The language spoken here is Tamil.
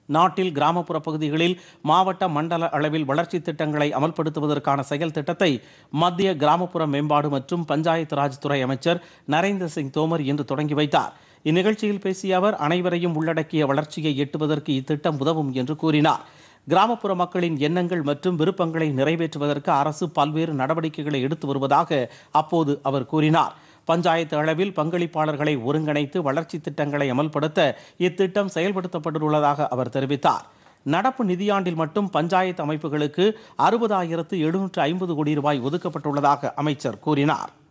நாட்டில் கிராமப்புற பகுதிகளில் மாவட்ட மண்டல அளவில் வளர்ச்சி திட்டங்களை அமல்படுத்துவதற்கான செயல் திட்டத்தை மத்திய கிராமப்புற மேம்பாடு மற்றும் பஞ்சாயத்து ராஜ் துறை அமைச்சர் நரேந்திர சிங் தோமர் இன்று தொடங்கி வைத்தார். இந்நிகழ்ச்சியில் பேசிய அவர், அனைவரையும் உள்ளடக்கிய வளர்ச்சியை எட்டுவதற்கு இத்திட்டம் உதவும் என்று கூறினார். கிராமப்புற மக்களின் எண்ணங்கள் மற்றும் விருப்பங்களை நிறைவேற்றுவதற்கு அரசு பல்வேறு நடவடிக்கைகளை எடுத்து வருவதாக அப்போது அவர் கூறினார். பஞ்சாயத்து அளவில் பங்களிப்பாளர்களை ஒருங்கிணைத்து வளர்ச்சி திட்டங்களை அமல்படுத்த இத்திட்டம் செயல்படுத்தப்பட்டுள்ளதாக அவர் தெரிவித்தார். நடப்பு நிதியாண்டில் மட்டும் பஞ்சாயத்து அமைப்புகளுக்கு 60,750 கோடி ரூபாய் ஒதுக்கப்பட்டுள்ளதாக அமைச்சர் கூறினார்.